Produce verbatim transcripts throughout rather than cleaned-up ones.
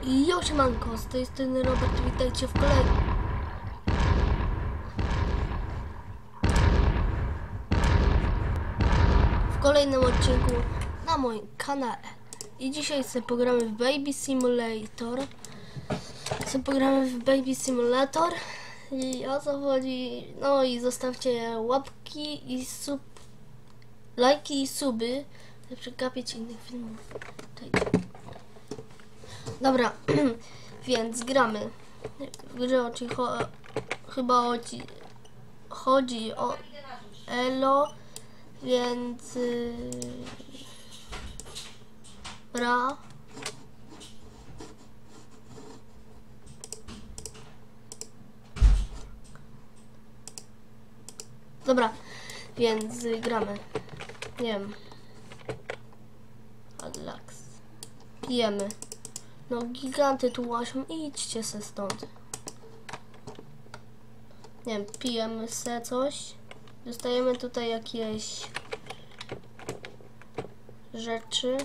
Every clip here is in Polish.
Jo, siemanko, z tej strony Robert, witajcie w kolejnym... w kolejnym odcinku na moim kanale. I dzisiaj sobie pogramy w Baby Simulator. Sobie pogramy w Baby Simulator. I o co chodzi? No i zostawcie łapki i sub... lajki i suby. Nie przegapić innych filmów. Tutaj. Dobra, więc gramy. W grze oczy cho chyba chodzi, chodzi o Elo, więc yy, ra. Dobra, więc yy, gramy. Nie wiem. Relax. Pijemy. No giganty tu łażą, idźcie se stąd. Nie wiem, pijemy se coś. Dostajemy tutaj jakieś rzeczy.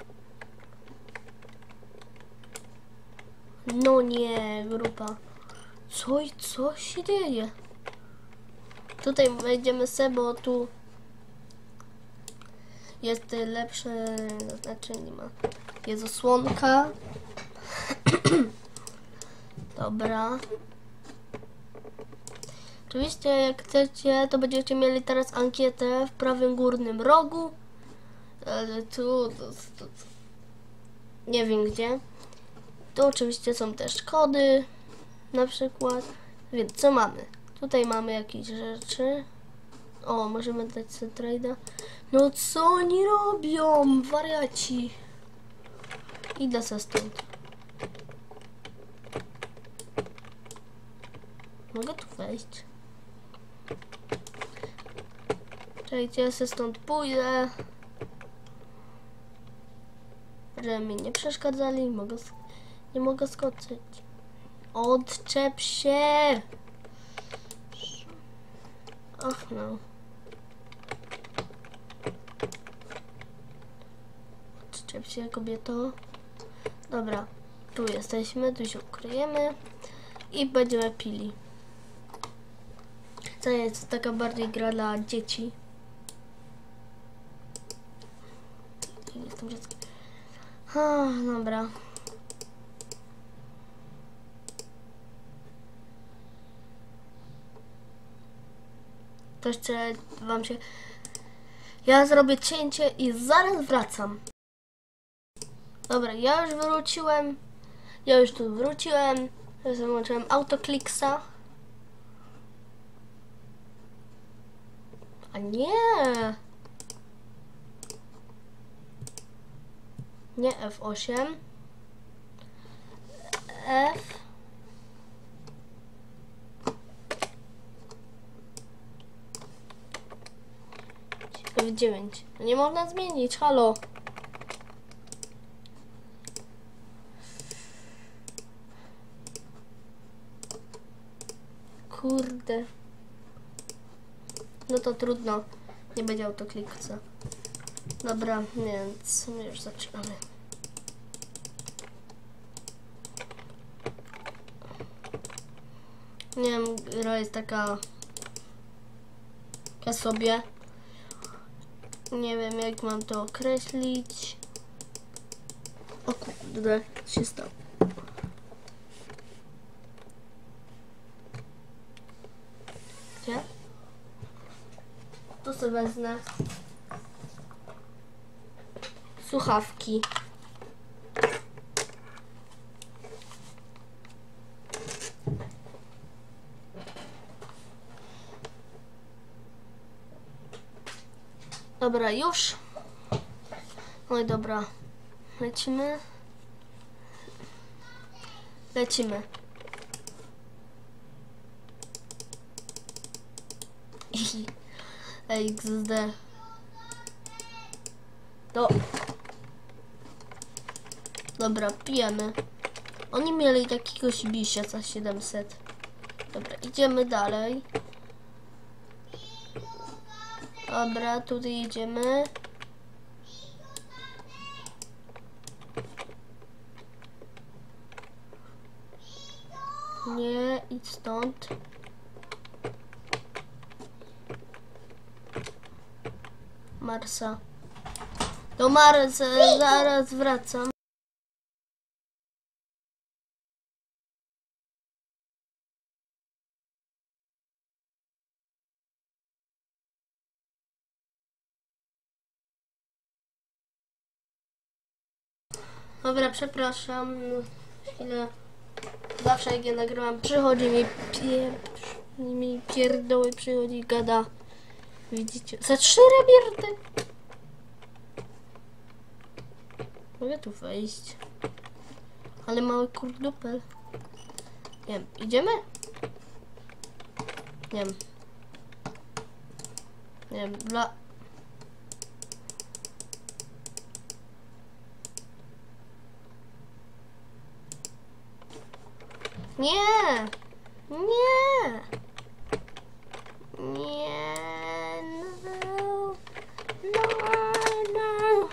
No nie, grupa. Co i co się dzieje? Tutaj wejdziemy se, bo tu jest lepsze, znaczy nie ma. Jest osłonka. Dobra. Oczywiście jak chcecie, to będziecie mieli teraz ankietę w prawym górnym rogu. Ale tu, tu, tu, tu. Nie wiem gdzie. Tu oczywiście są też kody. Na przykład. Więc co mamy? Tutaj mamy jakieś rzeczy. O, możemy dać sobie trade'a. No co oni robią? Wariaci. Idę se stąd. Mogę tu wejść? Czekajcie, ja se stąd pójdę. Żeby mi nie przeszkadzali. Mogę nie mogę skoczyć. Odczep się! Ach no. Odczep się, kobieto. Dobra, tu jesteśmy, tu się ukryjemy i będziemy pili. To jest taka bardziej gra dla dzieci. Jestem dzieckiem. A, dobra. To jeszcze wam się... Ja zrobię cięcie i zaraz wracam. Dobra, ja już wróciłem. Ja już tu wróciłem. Ja załączyłem autokliksa. A nie. Nie F osiem. F. F dziewięć. Nie można zmienić, halo. Kurde. No to trudno. Nie będzie autoklikca. Dobra, więc my już zaczynamy. Nie wiem, gra jest taka... Ja sobie... Nie wiem, jak mam to określić. O kurde, co się stało? Gdzie? Tu sobie wezmę słuchawki. Dobra, już. Oj, dobra. Lecimy. Lecimy. X D. Do. Dobra, pijemy. Oni mieli takiegoś bisia za siedemset. Dobra, idziemy dalej. Dobra, tutaj idziemy. Nie, idź stąd. Marsa. Do Marsa, zaraz wracam. Dobra, przepraszam. Chwilę. Zawsze jak ja nagrywam, przychodzi mi pieprz, mi pierdoły, przychodzi i gada. Widzicie? Za trzy rebirty. Mogę tu wejść. Ale mały kurdupel. Nie wiem, idziemy? Nie wiem. Nie wiem, dla... Nie! Nie! Nie! No! No! No!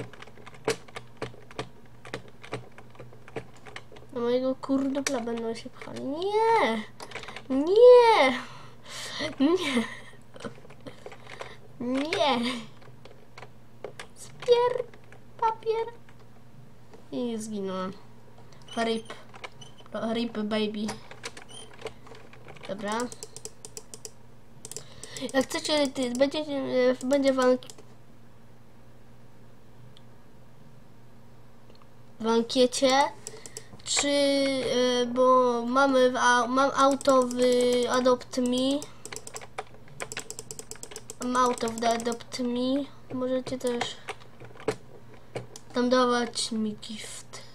Do mojego kurdupla będą się pchali. Nie! Nie! Nie! Nie! Spier... papier... I zginąłem. Rip. Rip baby. Dobra. Jak chcecie, ty, będziecie, będzie wam w ankiecie, czy, bo mamy, mam auto w Adopt Me. Mam auto w Adopt Me. Możecie też tam dawać mi gift.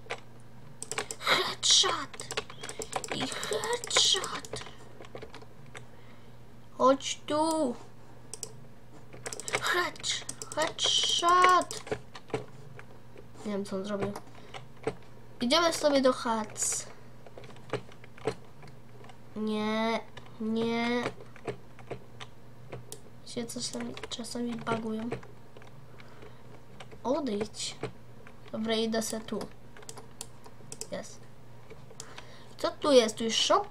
Headshot! I headshot! Chodź tu! Head, headshot! Nie wiem, co on zrobił. Idziemy sobie do Hats. Nie, nie. Się czasami, czasami bagują. Odejdź. Dobra, idę se tu. Jest. Co tu jest? Tu jest shop.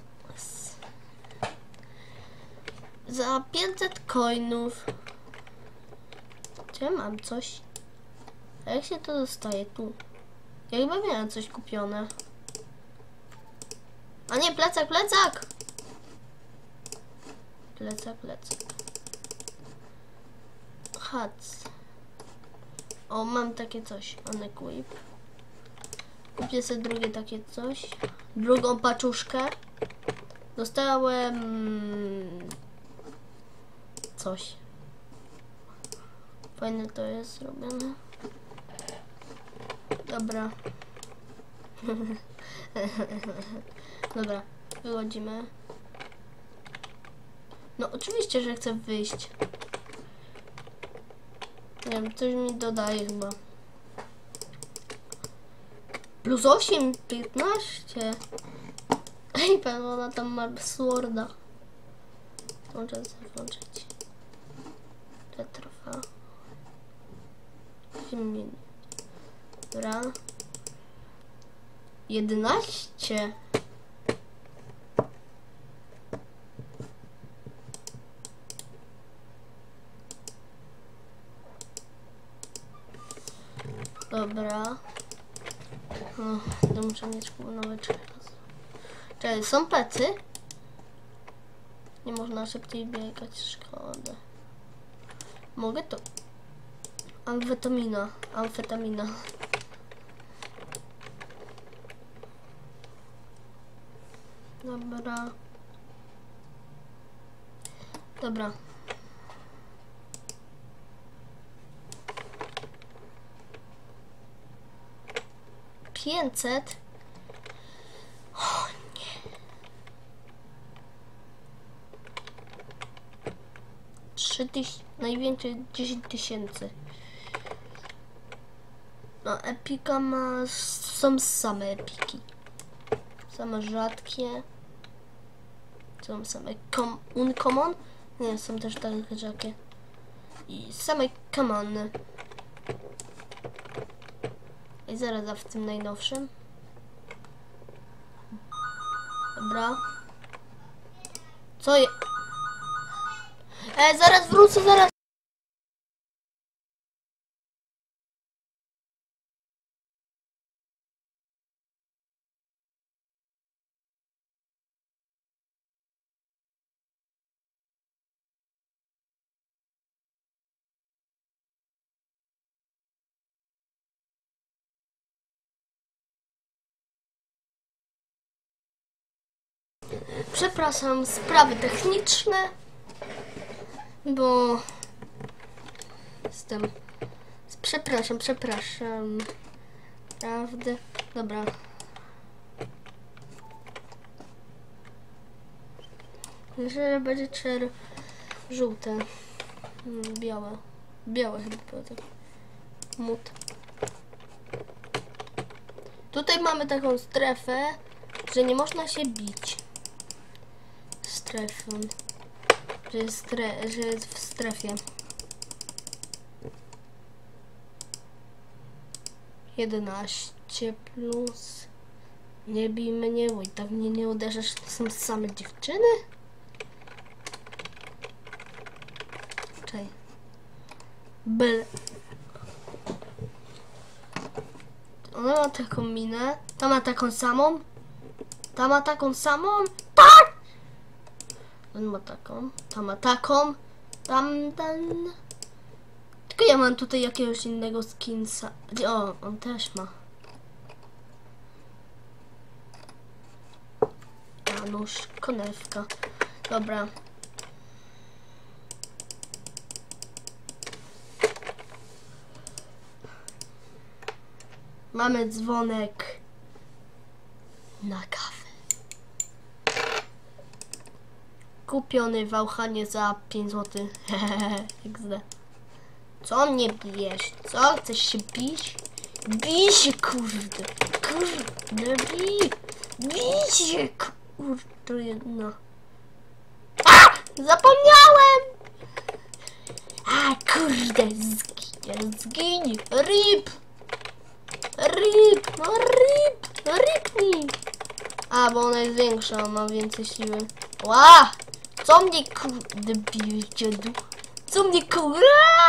Za pięćset coinów. Czy ja mam coś? A jak się to dostaje tu? Ja chyba miałem coś kupione. A nie, plecak, plecak! Plecak, plecak. Hats. O, mam takie coś. On equip. Kupię sobie drugie takie coś. Drugą paczuszkę. Dostałem... coś. Fajne to jest zrobione. Dobra. Dobra, wychodzimy. No oczywiście, że chcę wyjść. Nie wiem, coś mi dodaje chyba. Plus osiem, piętnaście. Ej, pan, ona tam ma sworda. Muszę sobie włączyć. To trwa. osiem minut. Dobra. jedenaście. Dobra. No, to muszę mieć nowe czas. Czekaj, są plecy? Nie można szybciej biegać, szkoda. Mogę to? Amfetamina, amfetamina. Dobra. Dobra. pięćset. O nie. trzy tysiące, najwięcej dziesięć tysięcy. No, epika ma, są same epiki. Same rzadkie. Są same com, uncommon. Nie, są też takie rzadkie. I same common. I zaraz w tym najnowszym. Dobra. Co je... E, zaraz wrócę, zaraz. Przepraszam, sprawy techniczne, bo jestem... Przepraszam, przepraszam. Prawdę. Dobra. Że będzie czer... żółte. Hmm, białe. Białe chyba było tak. Mut. Tutaj mamy taką strefę, że nie można się bić. Strefą. Że jest, stre... że jest w strefie. jedenaście plus. Nie bij mnie, bo i tak mnie nie uderzasz. To są same dziewczyny? Czekaj. Byle. Ona ma taką minę. Ta ma taką samą. Ta ma taką samą. Tak! On ma taką. Ta ma taką. Tam, ten. Tylko ja mam tutaj jakiegoś innego skinsa. O, on też ma. Janusz, konewka. Dobra. Mamy dzwonek na kawę. Kupiony w Auchanie za pięć złotych. X D. Co mnie bijesz? Co? Chcesz się bić? Bij się, kurde. Kurde, bij. Bij się, kurde, jedna. A! Zapomniałem! A, kurde, zgiń, zgiń. Rip. Rip, no rip. Ripnij. A, bo ona jest większa, ma więcej siły. Ła! Co mnie, kurde, bijesz, dziadu? Co mnie, kurde?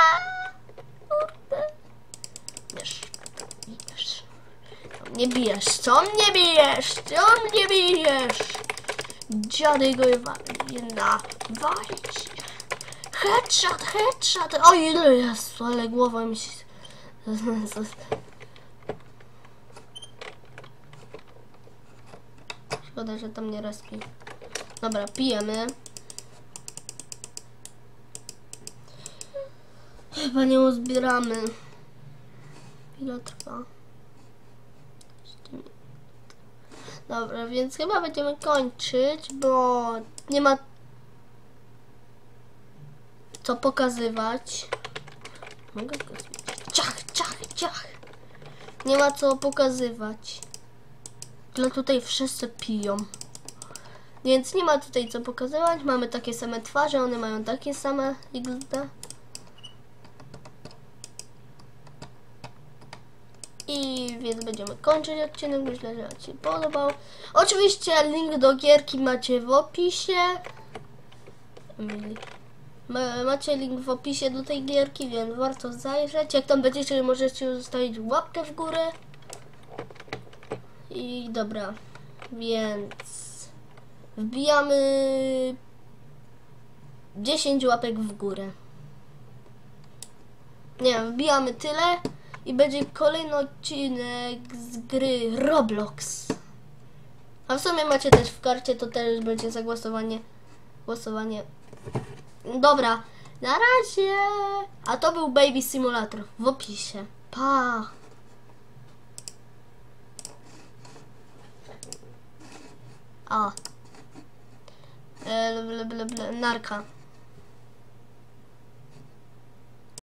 Bijesz, bijesz. Co mnie bijesz? Co mnie bijesz? Co mnie bijesz? Dziady go na walić. Headshot, headshot. O ile jest, ale głowa mi się... Szkoda, że tam nie respi. Dobra, pijemy. Chyba nie uzbieramy. Ile trwa? Dobra, więc chyba będziemy kończyć, bo nie ma co pokazywać. Mogę go zmienić. Ciach, ciach, ciach. Nie ma co pokazywać. Dla tutaj wszyscy piją. Więc nie ma tutaj co pokazywać. Mamy takie same twarze, one mają takie same X D. I więc będziemy kończyć odcinek. Myślę, że Wam się podobał. Oczywiście link do gierki macie w opisie. Macie link w opisie do tej gierki, więc warto zajrzeć. Jak tam będziecie, możecie zostawić łapkę w górę. I dobra, więc wbijamy dziesięć łapek w górę. Nie, wbijamy tyle i będzie kolejny odcinek z gry Roblox. A w sumie macie też w karcie, to też będzie za głosowanie. Głosowanie. Dobra, na razie. A to był Baby Simulator w opisie. Pa! A. E, ble, ble, ble, narka.